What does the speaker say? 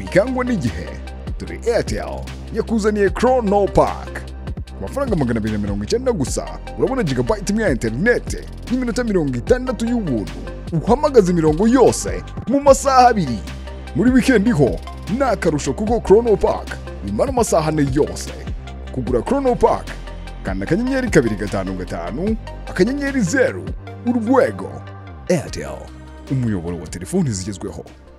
wikangwa n'igihe dore Airtel yakuzaniye Chrono Pack. Amafaranga 290 gusa urabona gigabyte imwe ya interineti n'iminota 60 y'ubuntu. Uhamagaza imirongo yose mu masaha 2. Muri weekend ho nakarusho kuko Chrono Pack bimara amasaha yose. Kugura Chrono Pack kanda akanyenyeri 255 akanyenyeri 0 urwego. Airtel, umuyoboro wa telefoni zigezweho.